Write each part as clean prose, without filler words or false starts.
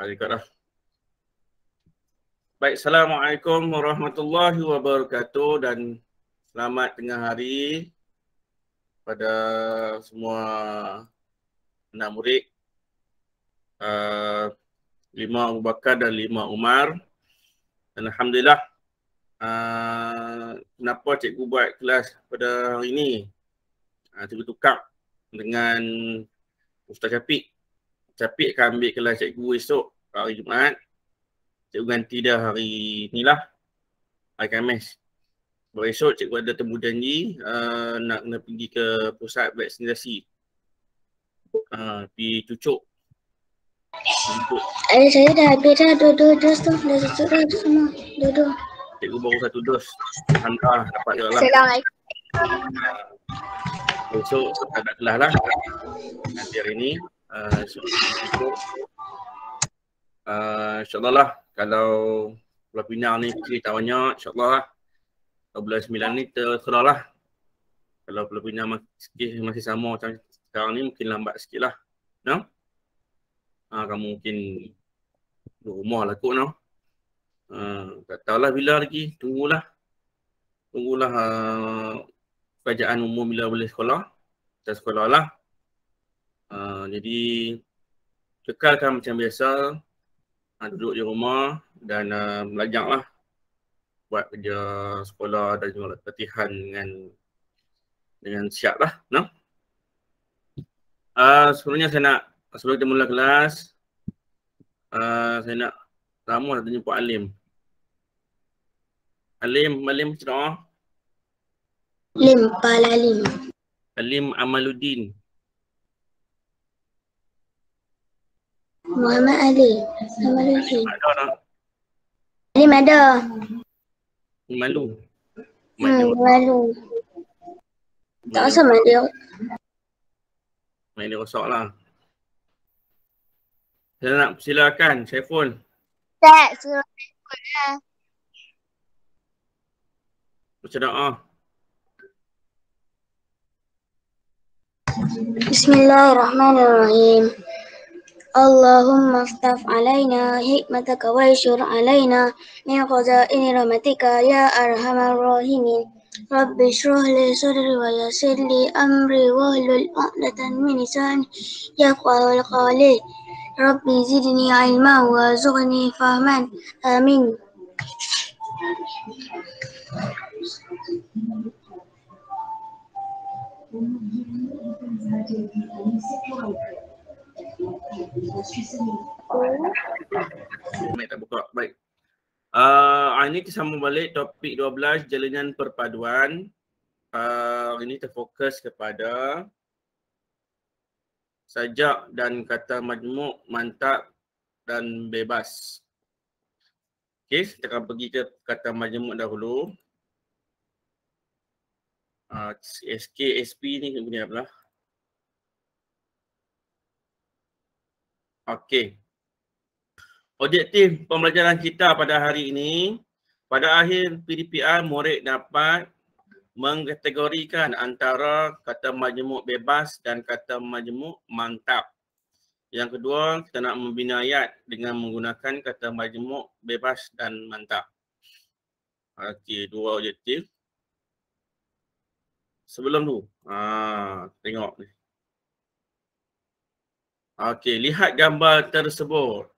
juga dah. Baik, Assalamualaikum warahmatullahi wabarakatuh dan selamat tengah hari pada semua anak murid 5 Abu Bakar dan 5 Umar. Dan Alhamdulillah, kenapa cikgu buat kelas pada hari ini? Cikgu tukar dengan Ustaz Syafiq. Syafiq akan ambil kelas cikgu esok hari Jumaat. Cikgu ganti dah hari ni lah, hari Khamis. Sebab esok cikgu ada temu janji nak kena pergi ke pusat vaksinasi. Pergi cucuk. Saya dah habis dah dua dos tu. Dah cucuk dah semua. Dua. Cikgu baru 1 dos. Alhamdulillah dapat je lah. Assalamualaikum. Esok tak ada kelas lah. Nanti hari ni. Esok InsyaAllah lah. Kalau Pulau Pinang ni cerita banyak, InsyaAllah lah. Kalau bulan 9 ni terserah lah. Kalau Pulau Pinang masih sama macam sekarang ni, mungkin lambat sikit lah. No? Kamu mungkin duduk rumah lah kot, no? Tak tahulah bila lagi. Tunggulah kerajaan umum bila boleh sekolah. Kita sekolah lah. Jadi kekalkan macam biasa. Duduk di rumah dan belajar lah. Buat kerja sekolah dan juga latihan dengan siap lah. No? Sebelum kita mula kelas, saya nak ramah nak jumpa Alim. Alim macam Alim. Alim Amaluddin. Muhammad Ali. Amaluddin. Ada tak? Alim ada. Malu. Malu. Tak rasa malu. Main dia rosak lah. Saya nak silakan Syaiful. Tak, suruh ikut lah. Baca doa. Bismillahirrahmanirrahim. Allahumma aftah alaina hikmataka wa yashur alaina min khazaini rahmatika ya arhamar rahimin. Rabbi shrah li sadri wa yassir li amri wahlul 'uqdatan min lisani yafqahu qawli. Rabbi zidni ilma wa warzuqni fahman. Amin. Baik, tak buka. Baik. Ini kita sambung balik topik 12 jalinan perpaduan. Ini terfokus kepada sajak dan kata majmuk, mantap dan bebas. Okey, kita akan pergi ke kata majmuk dahulu. SK, SP ni bunyi apa lah? Okey. Objektif pembelajaran kita pada hari ini, pada akhir PDPR, murid dapat mengkategorikan antara kata majmuk bebas dan kata majmuk mantap. Yang kedua, kita nak membina ayat dengan menggunakan kata majmuk bebas dan mantap. Okey, 2 objektif. Sebelum tu, tengok ni. Okey, lihat gambar tersebut.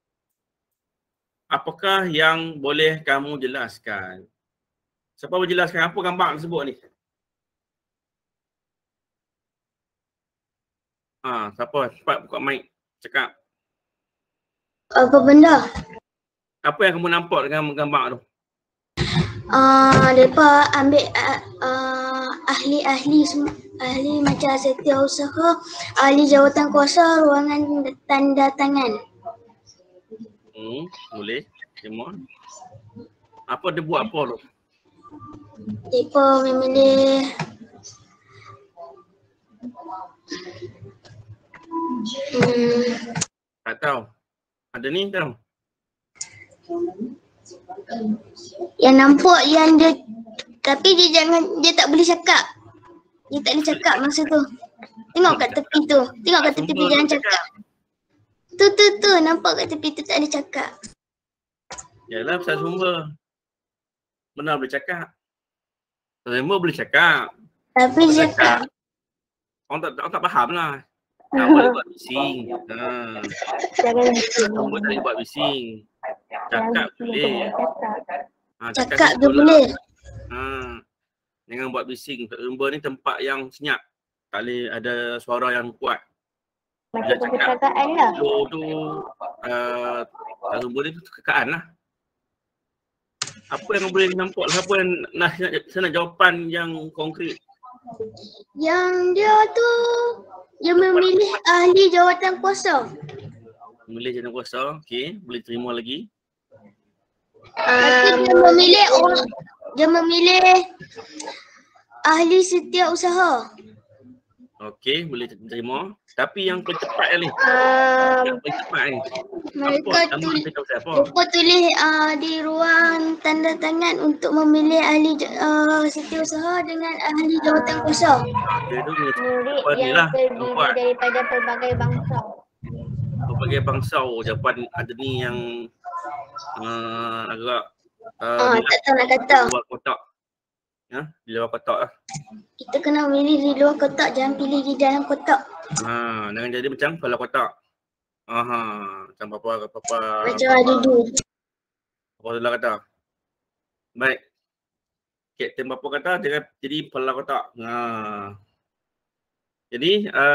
Apakah yang boleh kamu jelaskan? Siapa boleh jelaskan apa gambar tersebut ni? Siapa? Cepat buka mic, cakap. Apa benda? Apa yang kamu nampak dengan gambar tu? Mereka ambil ahli macam setiausaha, ahli jawatan kuasa, ruangan tanda tangan. Boleh. Terima. Apa dia buat apa tu? Mereka memilih tak tahu. Ada ni tahu? Yang nampak yang dia, tapi dia tak boleh cakap. Dia tak boleh cakap masa tu. Tengok kat tepi tu. Tengok kat tepi jangan cakap. Tu. Nampak kat tepi tu tak ada cakap. Yalah pasal sumber. Benar boleh cakap. Sumber boleh cakap. Tapi dia cakap. Orang tak faham lah. Tak boleh buat bising. Jangan Sumber tak boleh buat bising. Cakap boleh. cakap dia boleh. Jangan buat bising. Sumber ni tempat yang senyap. Tak boleh ada suara yang kuat. Macam perpustakaan lah. Slow tu, sumber ni kekaan lah. Apa yang boleh nampak? Apa yang nak jawapan yang konkret? Yang dia tu, dia memilih ahli jawatan kuasa. Memilih jawatan kuasa, okey. Boleh terima lagi. Dia memilih ahli setiausaha. Okey, boleh terima. Tapi yang paling cepat ni. Yang paling cepat ni. Mereka tulis di ruang tanda tangan untuk memilih ahli setiausaha dengan ahli jawatan kuasa. Dia tu Murid yang terdiri daripada pelbagai bangsa. Pelbagai bangsa. Jawapan ada ni yang agak tak tahu nak kata. Luar kotak. Di luar kotak lah. Kita kena pilih di luar kotak, jangan pilih di dalam kotak. Jangan jadi macam kepala kotak. Macam apa. Macam Adudu. Apa tu lah kata. Baik. Kapten Bapa kata dia jadi kepala kotak. Jadi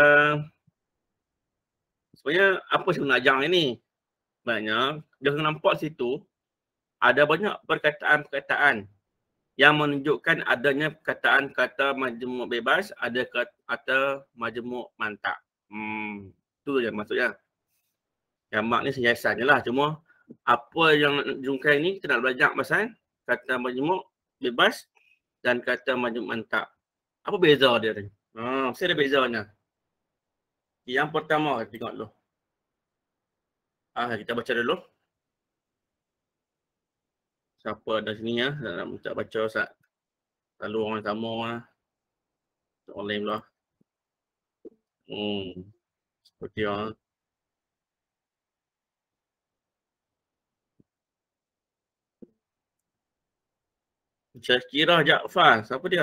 sebenarnya apa saya nak ajar ini? Sebenarnya dia nampak situ ada banyak perkataan-perkataan yang menunjukkan adanya perkataan kata majmuk bebas, ada kata majmuk mantap. Itu je maksudnya. Jamak ni senyasan je lah. Cuma apa yang dijungkai ni kita nak belajar pasal kata majmuk bebas dan kata majmuk mantap. Apa beza dia ni? Mesti ada bezanya. Yang pertama tengok dulu. Kita baca dulu. Siapa ada sini ya? Nak minta baca Ustaz. Lalu orang sama lah. Orang lain pula. Seperti orang. Syakirah Jaafar. Siapa dia?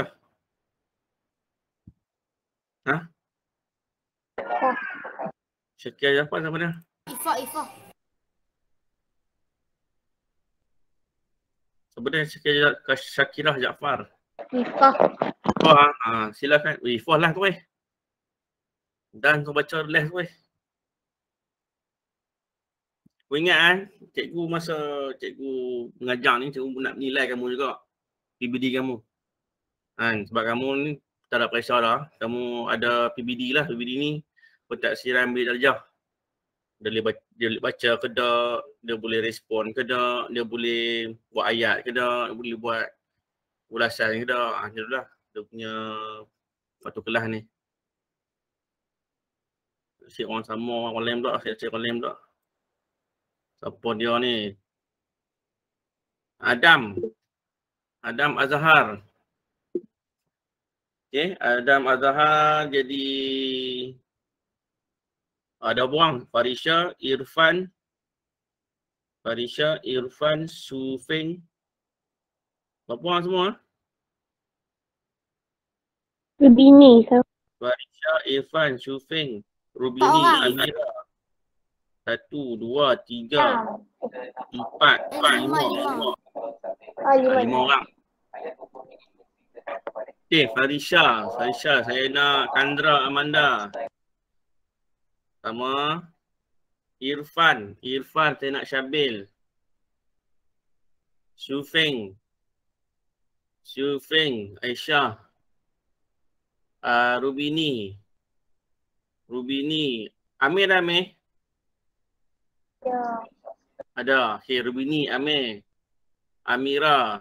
Syakirah Jaafar siapa dia? Ifah. Siapa dia Syakirah Jaafar? Ifah. Silakan. Ifah lah tu Dan kau baca les tu Kau ingat cikgu masa cikgu mengajar ni, cikgu nak nilai kamu juga. PBD kamu. Sebab kamu ni tak ada pressure lah. Kamu ada PBD lah. PBD ni pentadsiran bilik darjah. Dia boleh baca ke tak, dia boleh respon ke tak, dia boleh buat ayat ke tak, dia boleh buat ulasan ke tak. Macam tu lah dia punya waktu kelas ni. Cik orang sama, orang lain pula, cik orang lain pula. Siapa dia ni? Adam Azhar. Okay, Adam Azhar jadi ada buang. Farisha, Irfan, Sufeng. Berapa orang semua? Rubini. Farisha, Irfan, Sufeng, Rubini, Amira. 1, 2, 3, 4, 5 orang. Okay, Farisha, saya nak Kandra Amanda. Sama Irfan, saya nak Syabil. Sufeng, Aisyah. Rubini, Amir. Ya. Ada. Okay, Rubini, Amir. Amira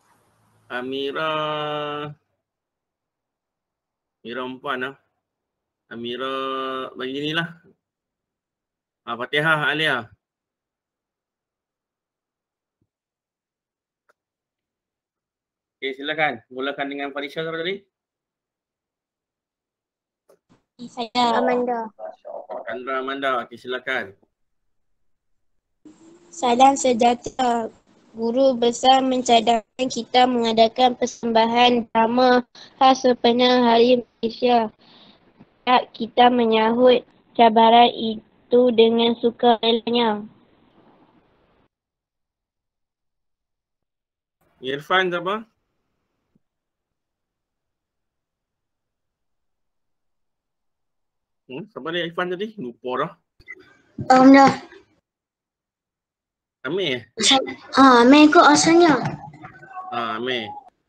perempuan lah. Amira bagi ni lah. Fatihah Alia. Okay, silakan. Mulakan dengan Farisha siapa tadi? Saya Amanda. Kandra Amanda. Okay, silakan. Salam sejahtera. Guru besar mencadangkan kita mengadakan persembahan drama khas sempena Hari Malaysia. Kita menyahut cabaran itu dengan sukarelanya. Irfan siapa? Siapa dia Irfan tadi? Lupa dah. Dah. Amir? Amir kot asalnya. Amir.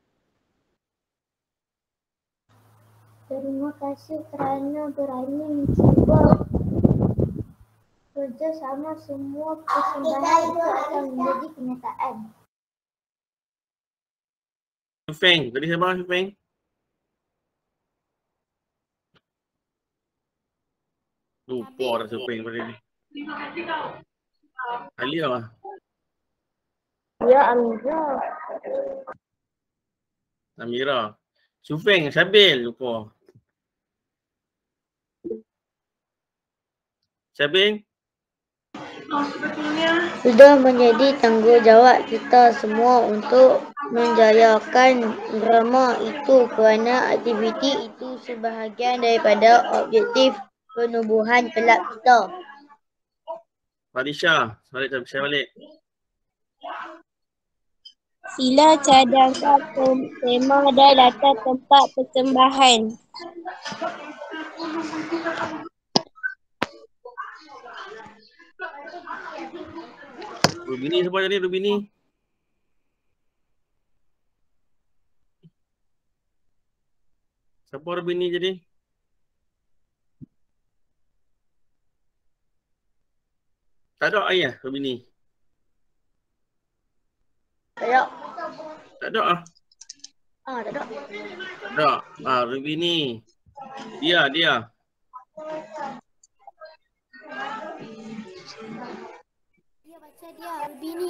Terima kasih kerana berani mencuba kerjasama semua persembahan itu akan menjadi kenyataan. Syufeng. Tadi siapa Syufeng? Lupa dah Syufeng pada ni. Alia lah. Ya, Amira. Amira. Syufeng, Syabil lupa. Syabil? Sudah menjadi tanggungjawab kita semua untuk menjayakan drama itu kerana aktiviti itu sebahagian daripada objektif penubuhan kelab kita. Fadisha. Saya balik. Sila cadangkan tema dan latar tempat persembahan. Rubini siapa tadi Rubini? Siapa Rubini jadi? Tak ada ayah Rubini. Tak ada. Tak ada ah. Tak ada. Tak ada. Rubini. Dia. Dia baca dia, Rubini.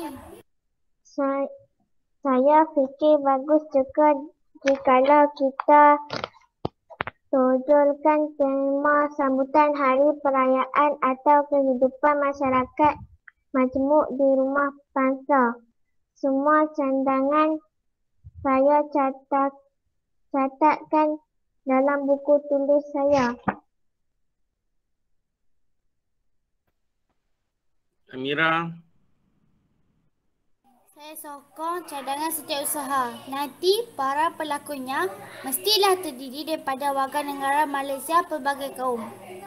Saya fikir bagus juga jikalau kita tonjolkan tema sambutan hari perayaan atau kehidupan masyarakat majmuk di rumah bangsa. Semua cadangan saya catatkan dalam buku tulis saya. Amira. Saya sokong cadangan setiausaha. Nanti para pelakunya mestilah terdiri daripada warga negara Malaysia pelbagai kaum.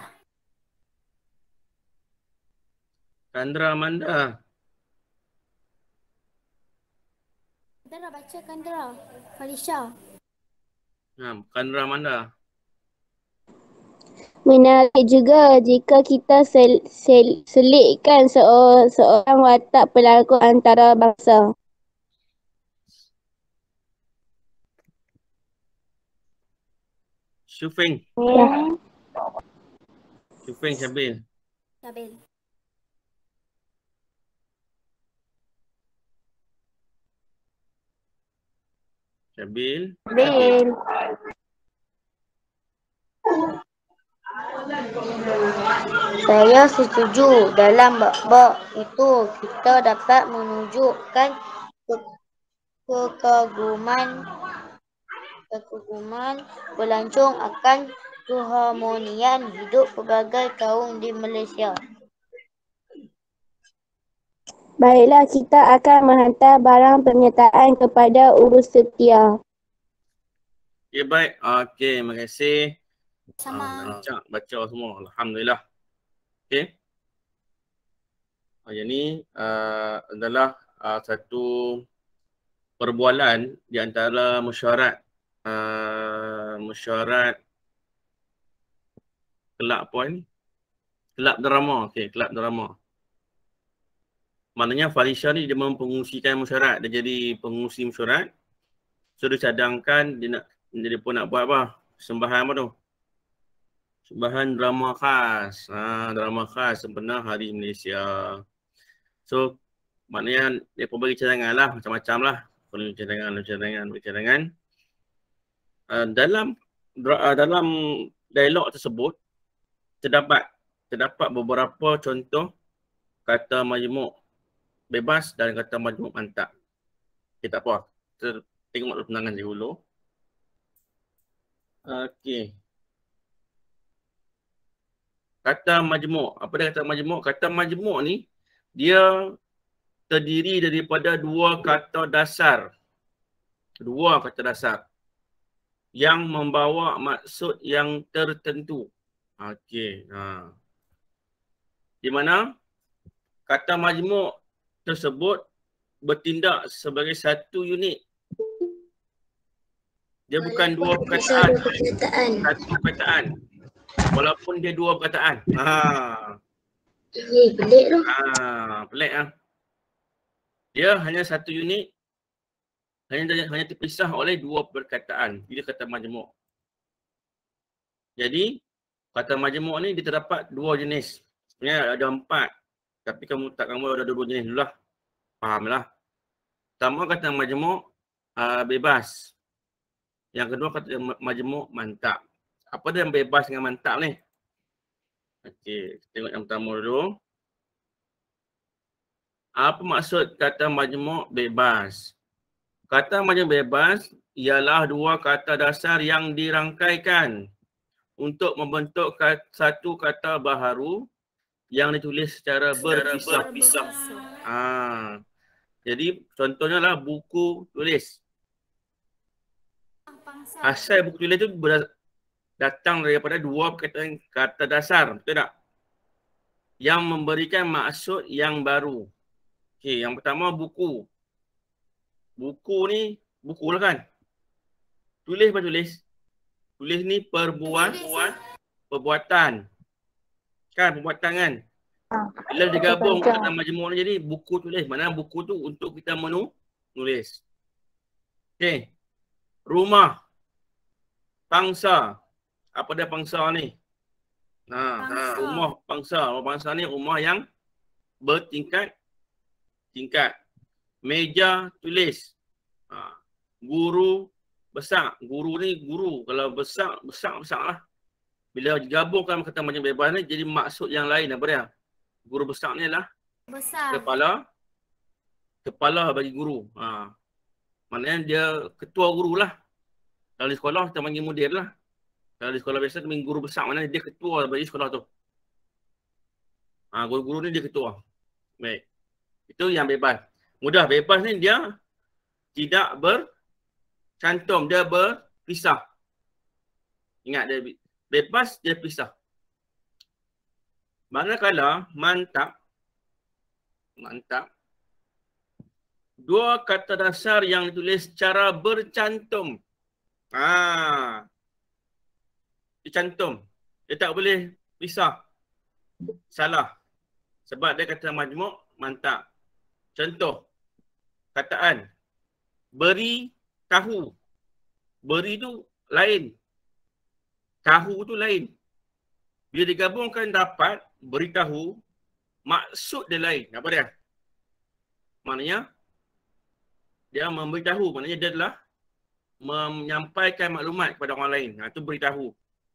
Kandra Amanda. Kandra baca Kandra. Falisha. Kandra Amanda. Menarik juga jika kita selitkan seorang watak pelakon antarabangsa. Syufeng. Ya. Syufeng Syabil. Syabil. Syabil. Bil. Saya setuju. Dalam bab itu kita dapat menunjukkan kekaguman pelancong akan keharmonian hidup pelbagai kaum di Malaysia. Baiklah, kita akan menghantar barang penyertaan kepada urus setia. Okay, baik. Okay, terima kasih. Sama. Baca semua. Alhamdulillah. Okay. Yang ni adalah satu perbualan di antara mesyuarat kelab apa ni? Kelab drama. Okay, kelab drama. Maknanya Falisha ni dia mempengungsikan mesyuarat. Dia jadi pengurusi mesyuarat. So dia cadangkan dia pun nak buat apa? Sembahan apa tu? Sembahan drama khas. Drama khas sempena Hari Malaysia. So maknanya dia pun bagi cadangan lah. Macam-macam lah. Cadangan. Dalam dialog tersebut terdapat beberapa contoh kata majmuk bebas dan kata majmuk mantap. Okay, tak apa. Kita tengok penangan dulu. Okey. Kata majmuk. Apa dia kata majmuk? Kata majmuk ni dia terdiri daripada dua kata dasar. Dua kata dasar yang membawa maksud yang tertentu. Okey. Di mana kata majmuk tersebut bertindak sebagai satu unit. Dia bukan dua perkataan. Satu perkataan. Walaupun dia dua perkataan. Pelik tu. Pelik ah. Dia hanya satu unit. Hanya terpisah oleh dua perkataan. Dia kata majmuk. Jadi kata majmuk ni dia terdapat dua jenis. Sebenarnya ada 4. Tapi kamu ada dua jenis dulu lah. Fahamlah. Pertama kata majmuk bebas. Yang kedua kata majmuk mantap. Apa dia yang bebas dengan mantap ni? Okey, kita tengok yang pertama dulu. Apa maksud kata majmuk bebas? Kata majmuk bebas ialah dua kata dasar yang dirangkaikan untuk membentuk satu kata baharu yang ditulis secara berpisah. Jadi contohnya lah buku tulis. Asal buku tulis tu datang daripada dua kata dasar, betul tak? Yang memberikan maksud yang baru. Okey, yang pertama buku. Buku ni buku lah kan? Tulis apa tulis? Tulis ni perbuatan. Kan perbuatan kan? Bila digabung kata majmuk ni jadi buku tulis. Mana buku tu untuk kita menulis. Okey. Rumah. Pangsa. Apa dia pangsa ni? Rumah pangsa. Rumah pangsa ni rumah yang bertingkat. Meja tulis. Guru besar. Guru ni guru. Kalau besar lah. Bila digabungkan kata macam bebas ni jadi maksud yang lain. Apa dia? Guru besar ni lah. Besar. Kepala bagi guru. Maknanya dia ketua guru lah. Kalau di sekolah kita panggil mudir lah. Kalau di sekolah biasa kita panggil guru besar. Maknanya dia ketua bagi sekolah tu. Guru-guru ni dia ketua. Baik. Itu yang bebas. Mudah. Bebas ni dia tidak bercantum. Dia berpisah. Ingat dia bebas, dia pisah. Manakala mantap. Dua kata dasar yang ditulis secara bercantum. Dicantum. Dia tak boleh pisah. Salah. Sebab dia kata majmuk mantap. Contoh. Kataan. Beri tahu. Beri tu lain. Tahu tu lain. Bila digabungkan dapat beritahu, maksud dia lain. Apa dia? Maknanya dia memberitahu. Maknanya dia adalah menyampaikan maklumat kepada orang lain. Itu beritahu.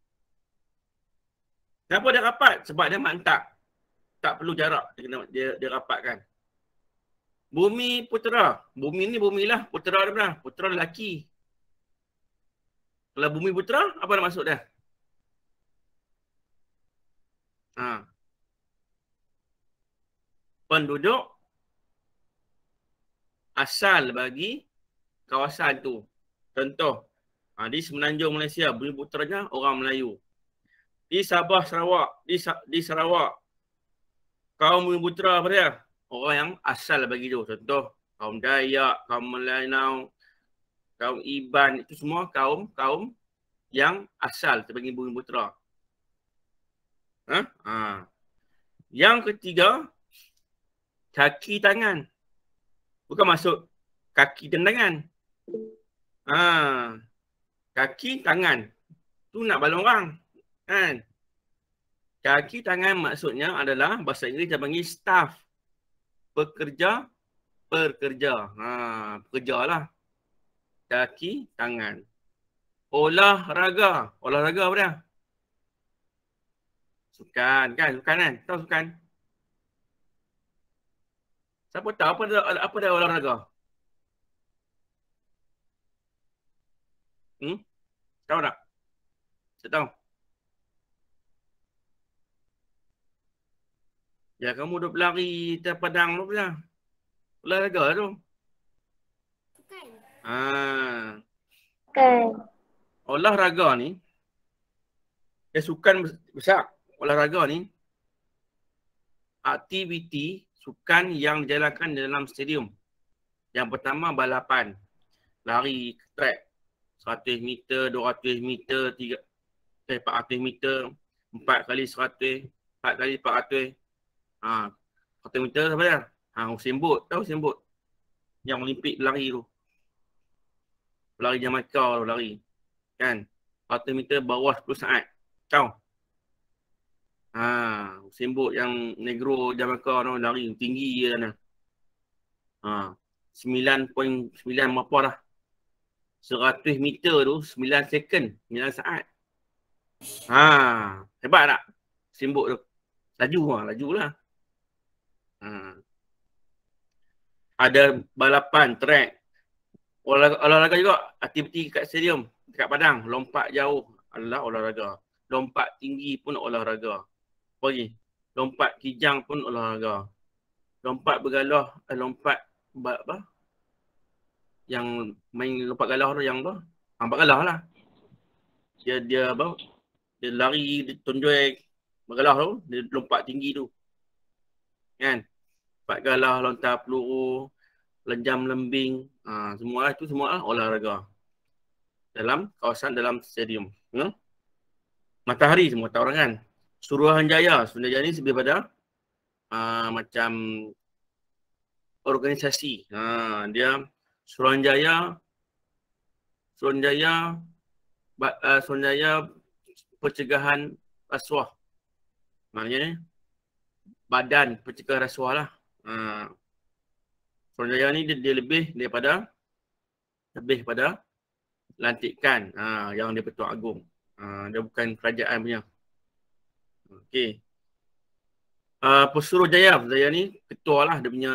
Kenapa dia rapat? Sebab dia mantap. Tak perlu jarak. Dia rapatkan. Bumi putera. Bumi ni bumilah. Putera dia mana? Putera lelaki. Kalau bumi putera, apa maksud dia? Penduduk asal bagi kawasan tu. Contoh, di Semenanjung Malaysia, bumi puteranya orang Melayu. Di Sabah, Sarawak, di Sarawak, kaum bumi putera apa dia? Orang yang asal bagi tu. Contoh, kaum Dayak, kaum Melanau, kaum Iban, itu semua kaum yang asal terbagi bumi putera. Yang ketiga, kaki tangan. Bukan maksud kaki dan tangan. Kaki tangan. Tu nak balon orang. Kan? Kaki tangan maksudnya adalah bahasa Inggeris kita panggil staff. Pekerja. Pekerja lah. Kaki tangan. Olahraga. Olahraga apa dia? Sukan kan? Sukan kan? Tahu sukan? Siapa tahu apa dia olahraga? Tahu tak? Tak tahu. Ya kamu duk berlari di padang tu pula. Olahraga tu. Bukan. Kan. Olahraga ni, dia sukan besar. Olahraga ni, aktiviti sukan yang dijalankan dalam stadium. Yang pertama balapan. Lari track. 100 meter, 200 meter, 400 meter, 4 kali 100, 4 kali 400. 100 meter apa dia? Usain Bolt. Tahu Usain Bolt? Yang Olimpik lari tu. Pelari Jamaika tu lari. Kan? 100 meter bawah 10 saat. Tahu? Usain Bolt yang negro Jamaika tu lari tinggi je sana. 9.9 berapa dah. 100 meter tu 9 second, 9 saat. Hebat tak? Usain Bolt tu. Laju lah. Ada balapan, track. Olahraga juga, aktiviti kat stadium, dekat padang. Lompat jauh adalah olahraga. Lompat tinggi pun olahraga. Apa lagi? Lompat kijang pun olahraga. Lompat bergalah, lompat apa? Yang main lompat galah tu, yang apa? Lompat galah lah. Dia apa? Dia lari, dia tonjoi bergalah tu, dia lompat tinggi tu. Kan? Lompat galah, lontar peluru, lejam lembing, semua itu semua olahraga. Dalam kawasan, dalam stadium. Matahari semua tahu orang kan. Suruhanjaya. Suruhanjaya ni lebih pada macam organisasi. Dia Suruhanjaya pencegahan rasuah. Maknanya badan pencegahan rasuah lah. Suruhanjaya ni dia lebih pada lantikan yang dia Pertuan Agong. Dia bukan kerajaan punya. Okey. Pesuruhjaya ni ketua lah, dia punya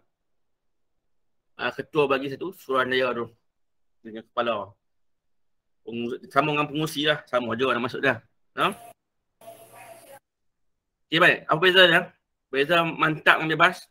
ketua bagi satu Suruhanjaya tu. Dengan kepala. Sama dengan pengurusi lah. Sama je nak masuk dah. Okey baik. Apa beza dia? Beza mantap dengan bebas.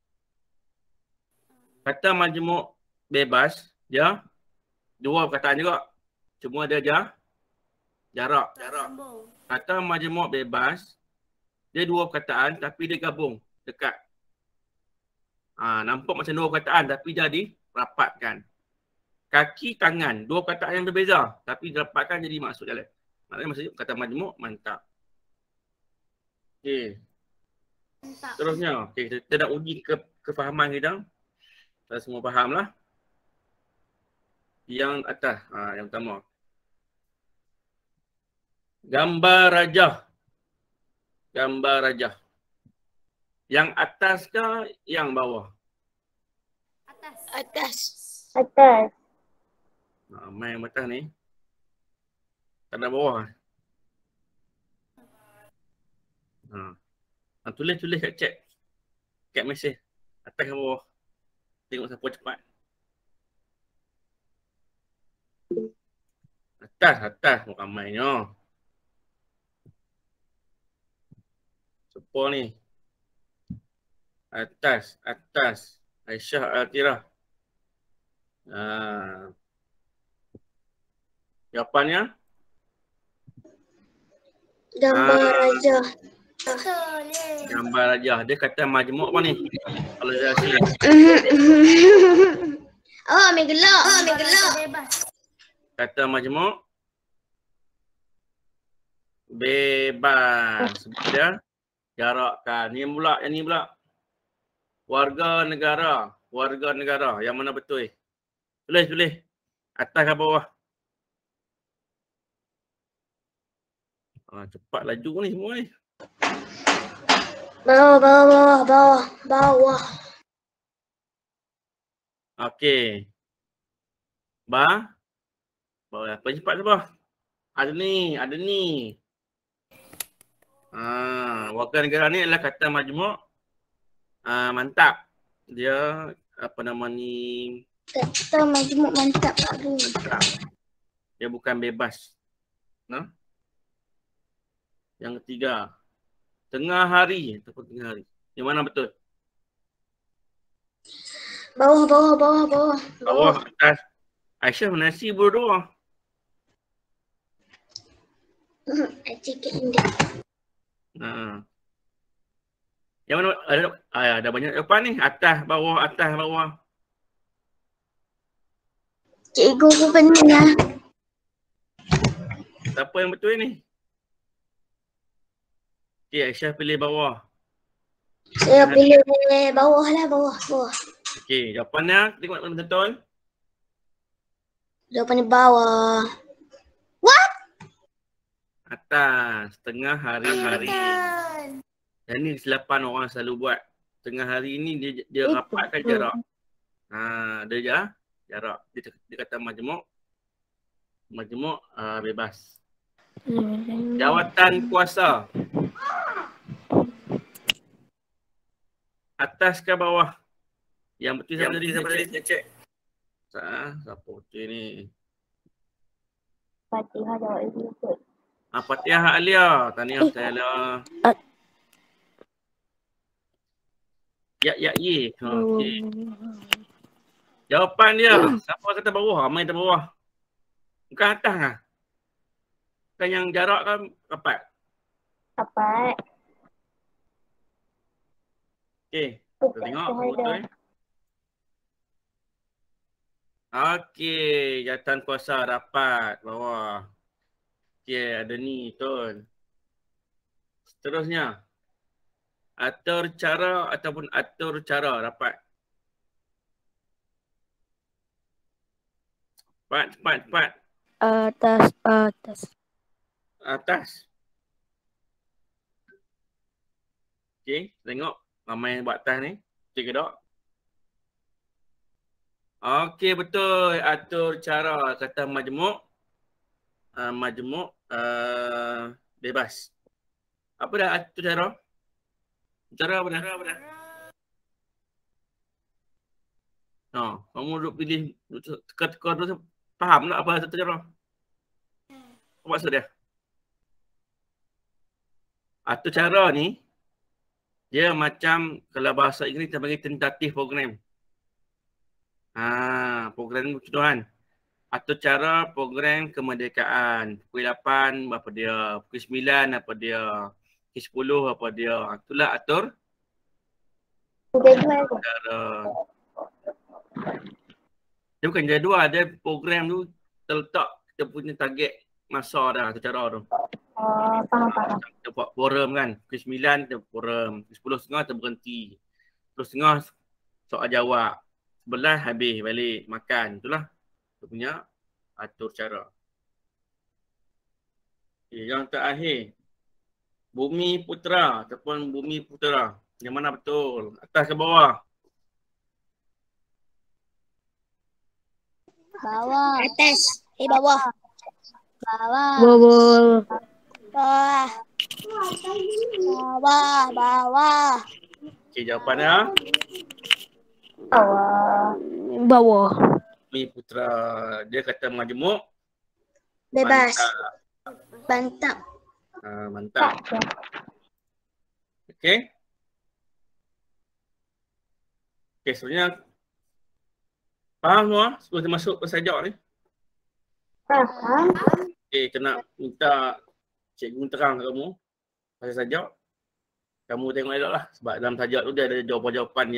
Kata majmuk bebas, dia dua perkataan juga. Cuma dia jarak. Kata majmuk bebas, dia dua perkataan tapi dia gabung dekat. Nampak macam dua perkataan tapi jadi rapatkan. Kaki, tangan, dua perkataan yang berbeza tapi dirapatkan jadi masuk jalan. Maknanya maksudnya kata majmuk mantap. Okey. Terusnya, kita nak uji kefahaman kita. Kita semua faham lah. Yang atas, yang pertama. Gambar rajah. Gambar rajah. Yang atas ke yang bawah? Atas. Main yang atas ni. Tak ada bawah. Tulis kat chat. Kat mesej. Atas ke bawah. Tengok siapa cepat. Atas. Ramainya. Siapa ni? Atas. Aisyah Al-Tirah. Jawapannya? Gambar rajah. Betul. Gambar rajah. Dia kata majmuk apa ni? Kalau dia asli. Ambil gelap. Bebas. Kata majmuk bebas. Sebab dia jarakkan. Ni pula, yang ni pula. Warga negara. Yang mana betul? Tulis. Atas ke bawah? Cepat laju ni semua ni. Bawah. Okey. Bawah apa cepat siapa? Ada ni. Warga negara ni adalah kata majmuk mantap. Dia apa nama ni? Kata majmuk mantap baru. Dia bukan bebas. Nah. Yang ketiga, tengah hari ataupun tengah hari. Yang mana betul? Bawah, atas. Aisyah menasi berdua. Cikgu indah. Yang mana ada banyak jawapan ni. Atas, bawah, atas, bawah. Cikgu aku benar. Siapa yang betul ni? Okey, Aisyah pilih bawah. Saya pilih bawah lah, bawah. Okey, jawapannya tengok mana betul. Jawapannya bawah. What? Atas, tengah hari. Betul. Dan ni kesilapan orang selalu buat. Tengah hari ni dia rapatkan jarak. Dia jarak. Dia kata majmuk. Majmuk bebas. Jawatan kuasa. Atas ke bawah? Yang betul siapa tadi? Kita cek. Siapa betul ni? Fatihah jawab ikut. Fatihah Alia. Tahniah Alia. Ye. Okey. Jawapan dia. Siapa kata bawah? Ramai kata bawah. Bukan atas lah. Bukan yang jarak kan rapat. Rapat. Okey. Kita tengok betul. Okey. Jawatan kuasa rapat bawah. Okey. Ada ni betul. Seterusnya. Atur cara ataupun atur cara rapat. Cepat. Atas. Okey, tengok ramai yang buat atas ni. Betul ke tak? Okey, betul. Atur cara kata majmuk. Bebas. Apa dah atur cara? Cara apa dah? Kamu duduk pilih teka-teka tu faham tak apa atur cara? Apa maksud dia? Atur cara ni dia macam kalau bahasa Inggeris kita panggil tentative program. Program contohan. Atur cara program kemerdekaan. Pukul 8 apa dia, pukul 9 apa dia, pukul 10 apa dia. Itulah atur cara. Dia bukan jadual, dia program tu terletak kita punya target masa dah atur cara tu. Faham. Kita buat forum kan. Pukul 9 kita forum. Pukul 10.30 kita berhenti. 10.30 soal jawab. 11 habis balik makan. Itulah kita punya atur cara. Yang terakhir. Bumi Putera ataupun Bumi Putera. Yang mana betul? Atas ke bawah? Bawah. Atas. Bawah. Bawah. Okey, jawapannya? Bawah. Bumi Putera. Dia kata majmuk. Bebas. Mantap. Mantap. Okey. Okey, sebenarnya faham semua sebelum kita masuk ke sajak ni? Faham. Okey, kena minta cikgu terang kat kamu pasal sajak. Kamu tengok elok lah sebab dalam sajak tu dia ada jawapan-jawapan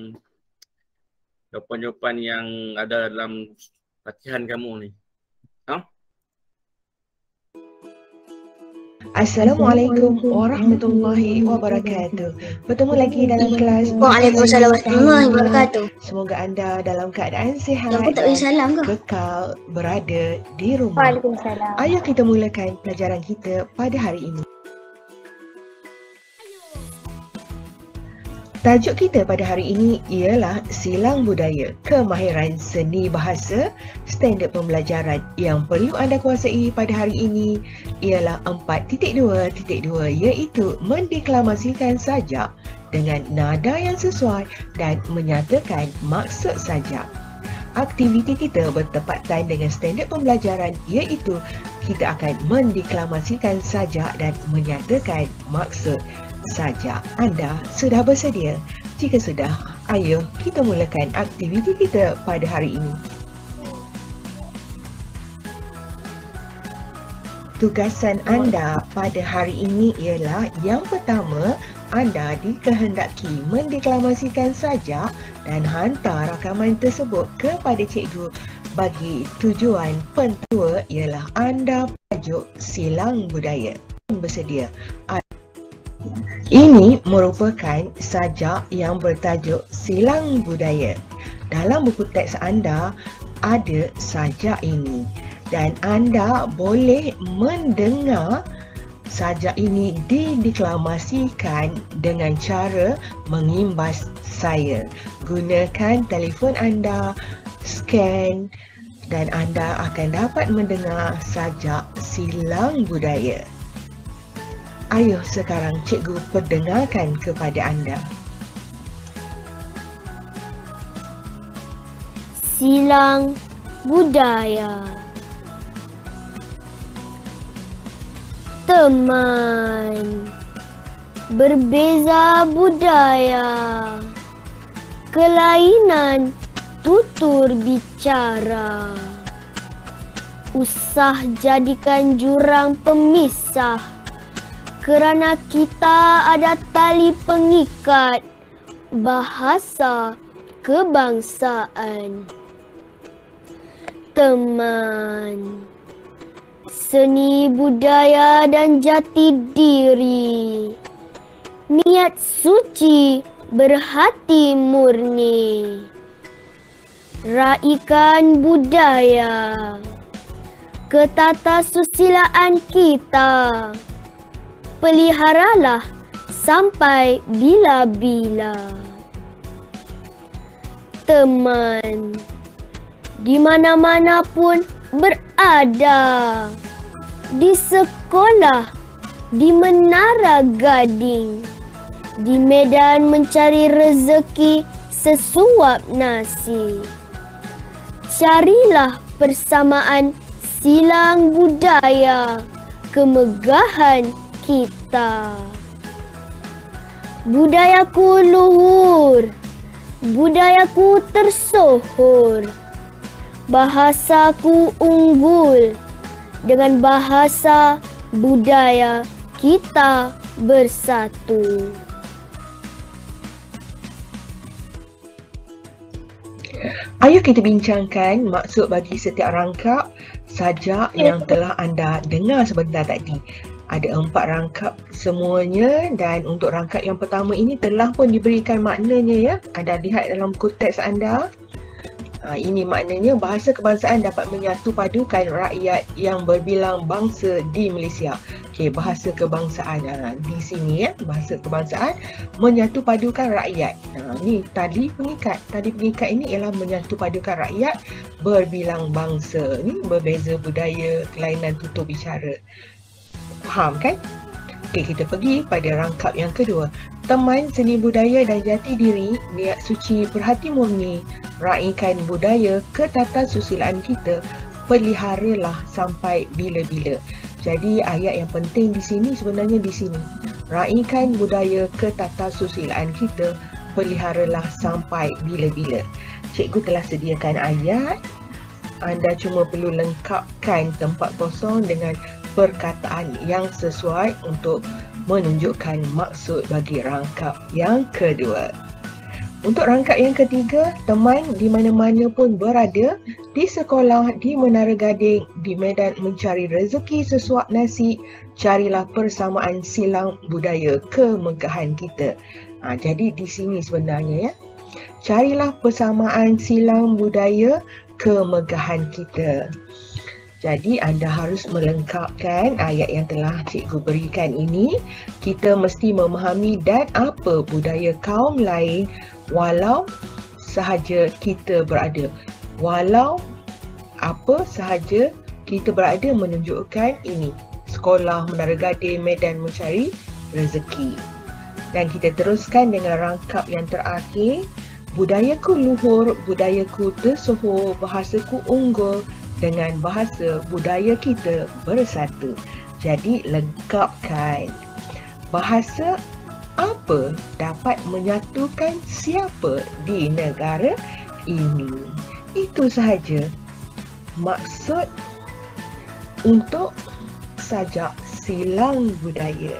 yang ada dalam latihan kamu ni. Assalamualaikum warahmatullahi wabarakatuh. Bertemu lagi dalam kelas. Waalaikumsalam warahmatullahi wabarakatuh. Semoga anda dalam keadaan sihat Yang pun tak boleh salam ke? kekal berada di rumah. Waalaikumsalam. Ayo kita mulakan pelajaran kita pada hari ini. Tajuk kita pada hari ini ialah Silang Budaya, Kemahiran Seni Bahasa, Standard Pembelajaran. Yang perlu anda kuasai pada hari ini ialah 4.2.2 iaitu mendeklamasikan sajak dengan nada yang sesuai dan menyatakan maksud sajak. Aktiviti kita bertepatan dengan standard pembelajaran, iaitu kita akan mendeklamasikan sajak dan menyatakan maksud sajak. Anda sudah bersedia? Jika sudah, ayo kita mulakan aktiviti kita pada hari ini. Tugasan anda pada hari ini ialah yang pertama, anda dikehendaki mendeklamasikan sajak dan hantar rakaman tersebut kepada cikgu bagi tujuan pentua ialah anda tajuk silang budaya. Bersedia? Ini merupakan sajak yang bertajuk silang budaya. Dalam buku teks anda ada sajak ini dan anda boleh mendengar sajak ini dideklamasikan dengan cara mengimbas saya. Gunakan telefon anda, scan dan anda akan dapat mendengar sajak silang budaya. Ayo sekarang cikgu perdengarkan kepada anda. Silang budaya. Teman, berbeza budaya, kelainan tutur bicara, usah jadikan jurang pemisah, kerana kita ada tali pengikat bahasa kebangsaan. Teman, seni budaya dan jati diri, niat suci berhati murni, raikan budaya, ketatasusiliaan kita, peliharalah sampai bila-bila. Teman, di mana-mana pun berada, di sekolah, di menara gading, di medan mencari rezeki sesuap nasi. Carilah persamaan silang budaya, kemegahan kita. Budayaku luhur, budayaku tersohor, bahasaku unggul, dengan bahasa budaya kita bersatu. Ayo kita bincangkan maksud bagi setiap rangkap sajak yang telah anda dengar sebentar tadi. Ada 4 rangkap semuanya dan untuk rangkap yang pertama ini telah pun diberikan maknanya ya. Anda lihat dalam buku teks anda. Ini maknanya bahasa kebangsaan dapat menyatu padukan rakyat yang berbilang bangsa di Malaysia. Okey, bahasa kebangsaan di sini ya, bahasa kebangsaan menyatu padukan rakyat. Ni tali pengikat. Tali pengikat ini ialah menyatu padukan rakyat berbilang bangsa. Ni berbeza budaya, kelainan tutur bicara. Faham kan? Okey, kita pergi pada rangkap yang kedua. Teman, seni budaya dan jati diri, niat suci berhati murni, raikan budaya, ketatasusiliaan kita, peliharalah sampai bila-bila. Jadi ayat yang penting di sini sebenarnya di sini. Raikan budaya, ketatasusiliaan kita, peliharalah sampai bila-bila. Cikgu telah sediakan ayat. Anda cuma perlu lengkapkan tempat kosong dengan perkataan yang sesuai untuk menunjukkan maksud bagi rangkap yang kedua. Untuk rangkap yang ketiga, teman di mana-mana pun berada, di sekolah, di menara gading, di medan mencari rezeki sesuap nasi, carilah persamaan silang budaya kemegahan kita. Jadi di sini sebenarnya ya, carilah persamaan silang budaya kemegahan kita. Jadi anda harus melengkapkan ayat yang telah cikgu berikan ini. Kita mesti memahami dan apa budaya kaum lain walau sahaja kita berada. Walau apa sahaja kita berada menunjukkan ini. Sekolah, menara gading, medan mencari rezeki. Dan kita teruskan dengan rangkap yang terakhir. Budayaku luhur, budayaku tersohor, bahasaku unggul, dengan bahasa budaya kita bersatu. Jadi lengkapkan. Bahasa apa dapat menyatukan siapa di negara ini? Itu sahaja maksud untuk sajak silang budaya.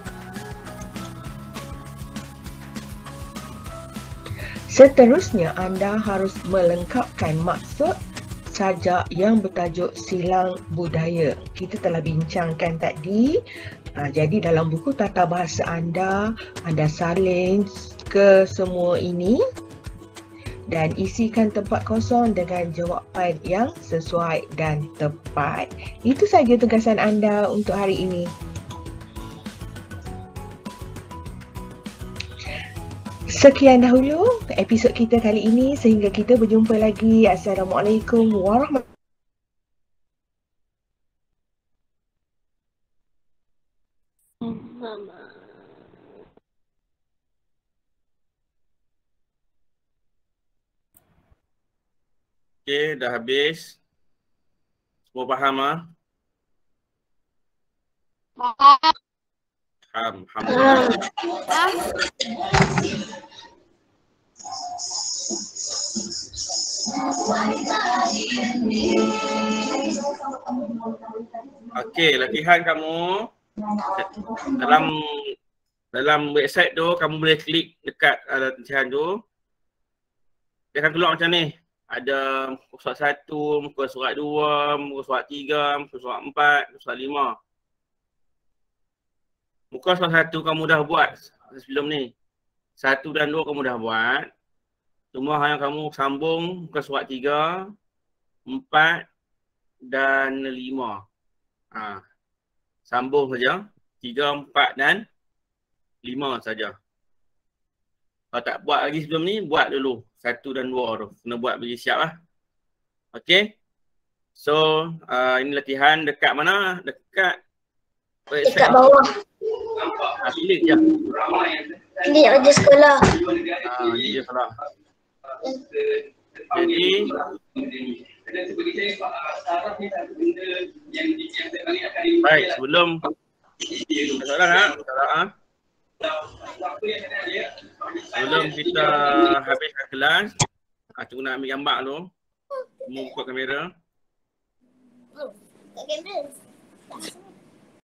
Seterusnya, anda harus melengkapkan maksud sajak yang bertajuk silang budaya. Kita telah bincangkan tadi. Jadi dalam buku tata bahasa anda salin ke semua ini dan isikan tempat kosong dengan jawapan yang sesuai dan tepat. Itu saja tugasan anda untuk hari ini. Sekian dahulu episod kita kali ini, sehingga kita berjumpa lagi. Assalamualaikum warahmatullahi wabarakatuh. Okey, dah habis. Semua faham ah? Faham. Okey, latihan kamu dalam website tu kamu boleh klik dekat latihan tu. Dia akan keluar macam ni. Ada muka surat 1, muka surat 2, muka surat 3, muka surat 4, muka surat 5. Muka surat 1 kamu dah buat sebelum ni. 1 dan 2 kamu dah buat. Cuma yang kamu sambung muka surat 3, 4 dan 5. Sambung saja. 3, 4 dan 5 saja. Kalau tak buat lagi sebelum ni, buat dulu 1 dan 2 tu. Kena buat bagi siap lah. Okay. So, ini latihan dekat mana? Dekat bawah. Klik je. Klik aja sekolah. Ini je sekolah. Jadi, baik, sebelum sebelum kita habiskan kelas, cikgu nak ambil gambar tu. Semua buka kamera.